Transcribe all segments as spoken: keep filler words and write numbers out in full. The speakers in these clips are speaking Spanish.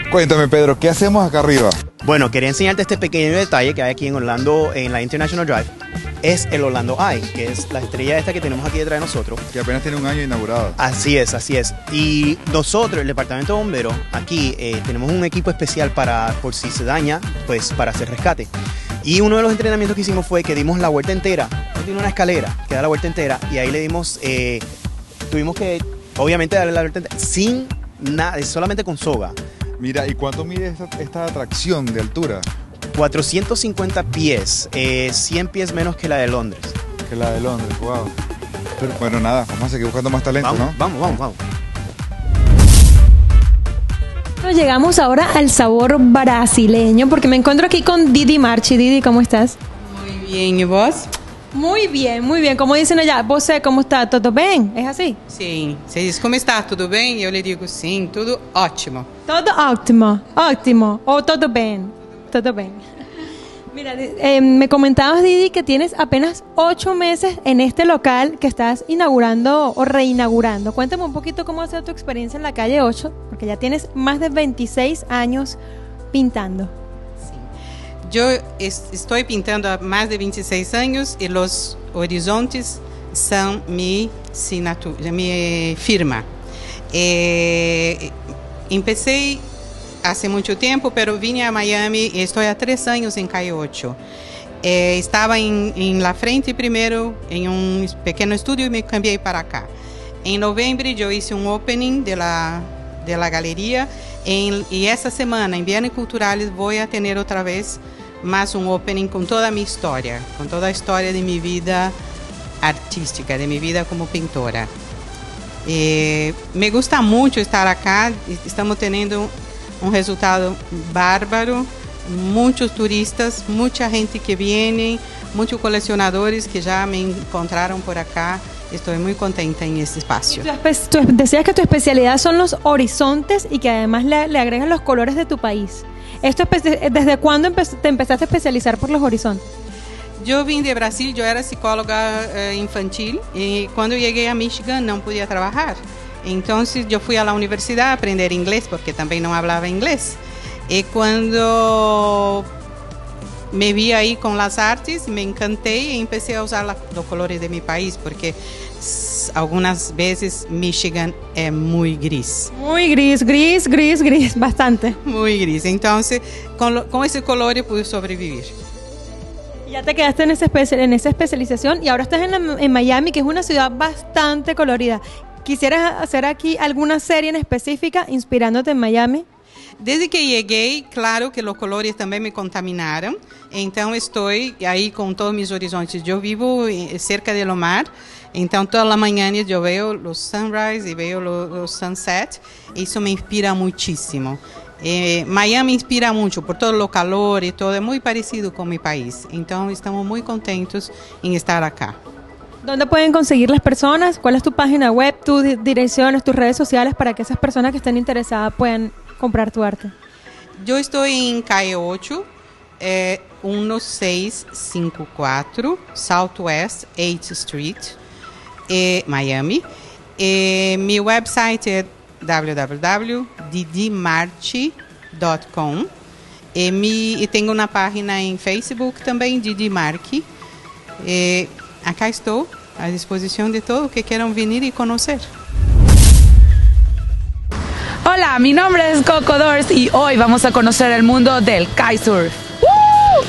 Cuéntame, Pedro, ¿qué hacemos acá arriba? Bueno, quería enseñarte este pequeño detalle que hay aquí en Orlando, en la International Drive. Es el Orlando Eye, que es la estrella esta que tenemos aquí detrás de nosotros. Que apenas tiene un año inaugurado. Así es, así es. Y nosotros, el departamento de bomberos, aquí eh, tenemos un equipo especial para, por si se daña, pues para hacer rescate. Y uno de los entrenamientos que hicimos fue que dimos la vuelta entera. Tiene una escalera que da la vuelta entera y ahí le dimos, eh, tuvimos que, obviamente, darle la vuelta entera sin nada, solamente con soga. Mira, ¿y cuánto mide esta, esta atracción de altura? cuatrocientos cincuenta pies, eh, cien pies menos que la de Londres. Que la de Londres, wow. Pero, bueno, nada, vamos a seguir buscando más talento, vamos, ¿no? Vamos, vamos, vamos. Llegamos ahora al sabor brasileño porque me encuentro aquí con Didi Marchi. Didi, ¿cómo estás? Muy bien, ¿y vos? Muy bien, muy bien. Como dicen allá, ¿você cómo está? ¿Todo bien? ¿Es así? Sim. Você diz como está, tudo bem? E eu lhe digo sim, tudo ótimo. Todo óptimo, óptimo. O todo bien, todo bien. Mira, eh, me comentabas, Didi, que tienes apenas ocho meses en este local que estás inaugurando o reinaugurando. Cuéntame un poquito cómo ha sido tu experiencia en la calle ocho, porque ya tienes más de veintiséis años pintando. Yo es, estoy pintando há más de veintiséis años y los horizontes son mi, mi firma. Eh, empecé hace mucho tiempo, pero vine a Miami y estoy a tres años en Calle ocho. Eh, estaba en, en la frente primero, en un pequeño estudio y me cambié para acá. En noviembre yo hice un opening de la, de la galería en, y esta semana en Bienes Culturales voy a tener otra vez más un opening con toda mi historia, con toda la historia de mi vida artística, de mi vida como pintora. Eh, me gusta mucho estar acá, estamos teniendo un resultado bárbaro, muchos turistas, mucha gente que viene, muchos coleccionadores que ya me encontraron por acá. Estoy muy contenta en este espacio. Tú decías que tu especialidad son los horizontes y que además le, le agregan los colores de tu país. Esto, ¿desde cuándo empe- te empezaste a especializar por los horizontes? Yo vim de Brasil, yo era psicóloga eh, infantil y cuando llegué a Michigan no podía trabajar. Entonces yo fui a la universidad a aprender inglés porque también no hablaba inglés. Y cuando me vi ahí con las artes, me encanté y empecé a usar la, los colores de mi país porque algunas veces Michigan es muy gris. Muy gris, gris, gris, gris, bastante. Muy gris. Entonces con, lo, con ese color yo pude sobrevivir. Ya te quedaste en esa, espe- en esa especialización y ahora estás en, la, en Miami, que es una ciudad bastante colorida. ¿Quisieras hacer aquí alguna serie en específica inspirándote en Miami? Desde que llegué, claro que los colores también me contaminaron, entonces estoy ahí con todos mis horizontes. Yo vivo cerca del mar, entonces todas las mañanas yo veo los sunrise y veo los, los sunset, eso me inspira muchísimo. Eh, Miami inspira mucho por todo lo calor y todo, es muy parecido con mi país, entonces estamos muy contentos en estar acá. ¿Dónde pueden conseguir las personas? ¿Cuál es tu página web, tus direcciones, tus redes sociales para que esas personas que estén interesadas puedan comprar tu arte? Yo estoy en Calle ocho, eh, dieciséis cincuenta y cuatro, Southwest eighth Street, eh, Miami. Eh, mi website es w w w punto didi marchi punto com eh, mi, y tengo una página en Facebook también, Didi Marchi. Eh, acá estoy a disposición de todos que quieran venir y conocer. Hola, mi nombre es Coco Dors y hoy vamos a conocer el mundo del kitesurf. ¡Woo!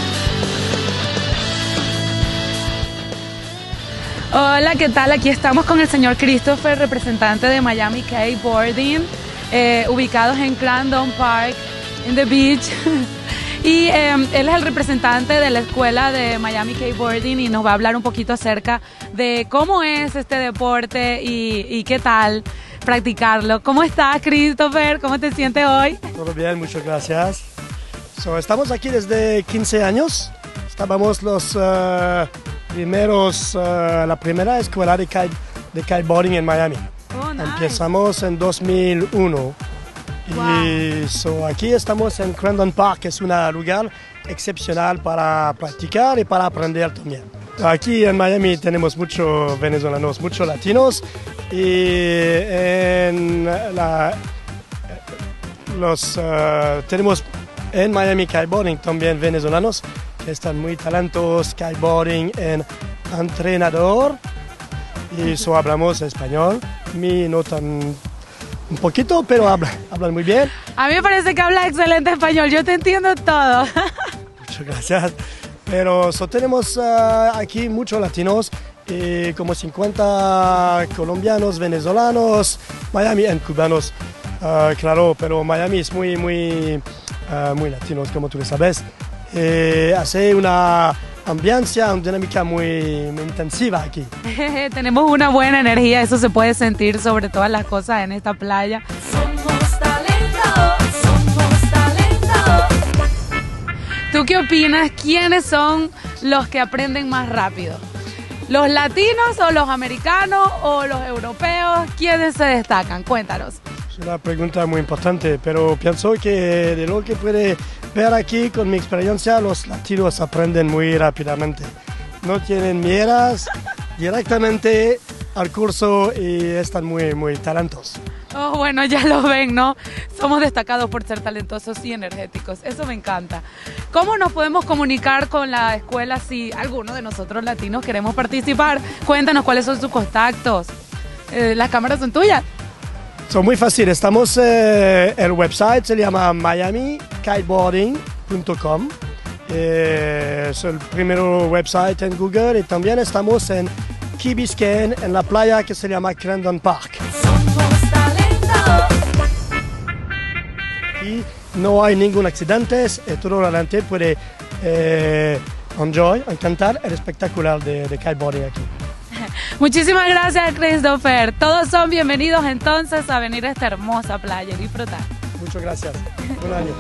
Hola, ¿qué tal? Aquí estamos con el señor Christopher, representante de Miami Kiteboarding, eh, ubicados en Clarendon Park, in the beach. Y eh, él es el representante de la escuela de Miami Kiteboarding y nos va a hablar un poquito acerca de cómo es este deporte y, y qué tal practicarlo. ¿Cómo estás, Christopher? ¿Cómo te sientes hoy? Todo bien, muchas gracias. So, estamos aquí desde quince años. Estábamos los uh, primeros, uh, la primera escuela de, kite, de kiteboarding en Miami. Oh, nice. Empezamos en dos mil uno. Wow. Y so, aquí estamos en Clarendon Park, que es un lugar excepcional para practicar y para aprender también. Aquí en Miami tenemos muchos venezolanos, muchos latinos y en la, los, uh, tenemos en Miami Kiteboarding también venezolanos que están muy talentosos, kiteboarding en entrenador, y eso hablamos español, mi no tan un poquito, pero hablan, hablan muy bien. A mí me parece que habla excelente español, yo te entiendo todo. Muchas gracias. Pero so, tenemos uh, aquí muchos latinos, y como cincuenta colombianos, venezolanos, Miami en cubanos, uh, claro, pero Miami es muy, muy, uh, muy latinos, como tú lo sabes. Eh, hace una ambiancia, una dinámica muy, muy intensiva aquí. Tenemos una buena energía, eso se puede sentir sobre todas las cosas en esta playa. Somos talento, somos talento. ¿Tú qué opinas? ¿Quiénes son los que aprenden más rápido? ¿Los latinos o los americanos o los europeos? ¿Quiénes se destacan? Cuéntanos. Es una pregunta muy importante, pero pienso que de lo que puede ver aquí con mi experiencia, los latinos aprenden muy rápidamente. No tienen miedas, directamente al curso y están muy, muy talentosos. Oh, bueno, ya lo ven, ¿no? Somos destacados por ser talentosos y energéticos. Eso me encanta. ¿Cómo nos podemos comunicar con la escuela si alguno de nosotros latinos queremos participar? Cuéntanos cuáles son sus contactos. Eh, las cámaras son tuyas. Son muy fácil. Estamos, eh, el website se llama miami kiteboarding punto com. Eh, es el primer website en Google, y también estamos en Key Biscayne, en la playa que se llama Crandon Park. Somos talento. Y no hay ningún accidente, y todo la gente puede eh, enjoy, encantar el espectacular de, de kiteboarding aquí. Muchísimas gracias, Christopher. Todos son bienvenidos entonces a venir a esta hermosa playa y disfrutar. Muchas gracias. Un año.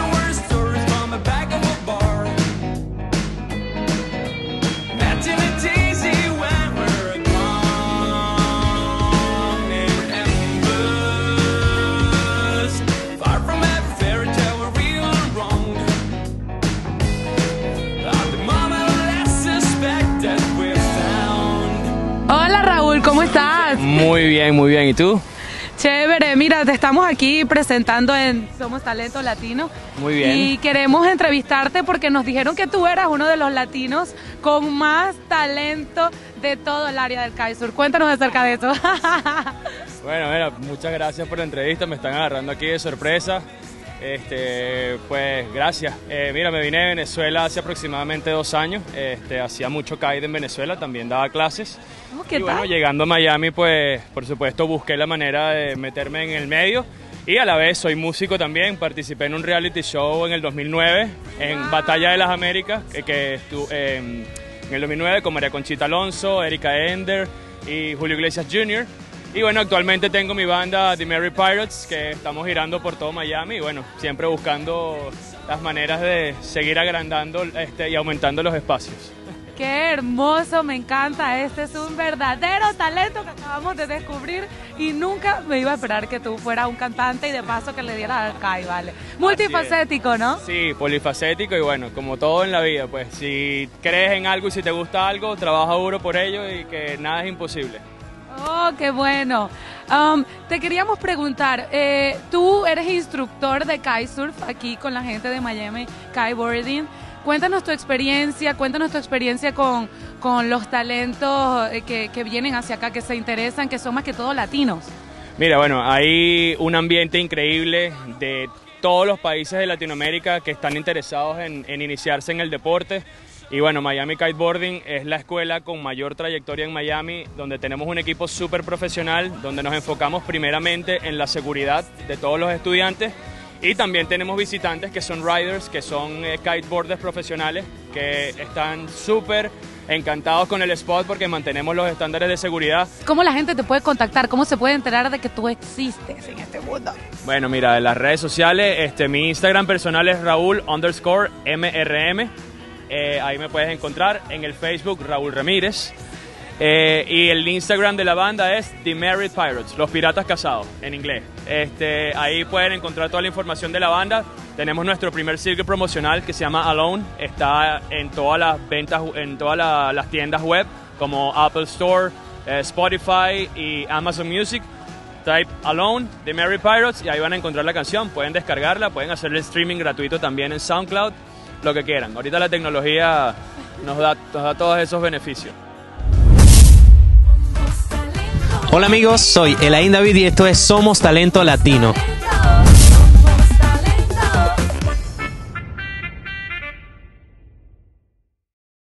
Hola, Raúl, ¿cómo estás? Muy bien, muy bien. ¿Y tú? Chévere, mira, te estamos aquí presentando en Somos Talento Latino. Muy bien. Y queremos entrevistarte porque nos dijeron que tú eras uno de los latinos con más talento de todo el área del Kitesurf. Cuéntanos acerca de eso. Bueno, mira, muchas gracias por la entrevista, me están agarrando aquí de sorpresa. Este, pues gracias. Eh, mira, me vine de Venezuela hace aproximadamente dos años. Este, hacía mucho kite en Venezuela, también daba clases. Oh, ¿qué y bueno, tal? llegando a Miami, pues por supuesto busqué la manera de meterme en el medio. Y a la vez soy músico también, participé en un reality show en el dos mil nueve, en Wow. Batalla de las Américas, que, que estuvo eh, en el dos mil nueve con María Conchita Alonso, Erika Ender y Julio Iglesias junior Y bueno, actualmente tengo mi banda The Merry Pirates, que estamos girando por todo Miami y bueno, siempre buscando las maneras de seguir agrandando este, y aumentando los espacios. Qué hermoso, me encanta. Este es un verdadero talento que acabamos de descubrir y nunca me iba a esperar que tú fueras un cantante y de paso que le dieras al Kai, ¿vale? Multifacético, ¿no? Sí, polifacético y bueno, como todo en la vida, pues si crees en algo y si te gusta algo, trabaja duro por ello y que nada es imposible. Oh, qué bueno. Um, te queríamos preguntar, eh, tú eres instructor de kitesurf aquí con la gente de Miami Kiteboarding. Cuéntanos tu experiencia, cuéntanos tu experiencia con, con los talentos que, que vienen hacia acá, que se interesan, que son más que todo latinos. Mira, bueno, hay un ambiente increíble de todos los países de Latinoamérica que están interesados en, en iniciarse en el deporte. Y bueno, Miami Kiteboarding es la escuela con mayor trayectoria en Miami, donde tenemos un equipo súper profesional, donde nos enfocamos primeramente en la seguridad de todos los estudiantes. Y también tenemos visitantes que son riders, que son eh, kiteboarders profesionales, que están súper encantados con el spot porque mantenemos los estándares de seguridad. ¿Cómo la gente te puede contactar? ¿Cómo se puede enterar de que tú existes en este mundo? Bueno, mira, en las redes sociales, este, mi Instagram personal es Raúl underscore M R M. Eh, ahí me puedes encontrar. En el Facebook, Raúl Ramírez. Eh, y el Instagram de la banda es The Married Pirates, los piratas casados, en inglés. Este, ahí pueden encontrar toda la información de la banda. Tenemos nuestro primer single promocional que se llama Alone. Está en todas las ventas, en todas la, las tiendas web como Apple Store, eh, Spotify y Amazon Music. type Alone de Mary Pirates y ahí van a encontrar la canción. Pueden descargarla, pueden hacer el streaming gratuito también en SoundCloud, lo que quieran. Ahorita la tecnología nos da, nos da todos esos beneficios. Hola amigos, soy Elaine David y esto es Somos Talento Latino.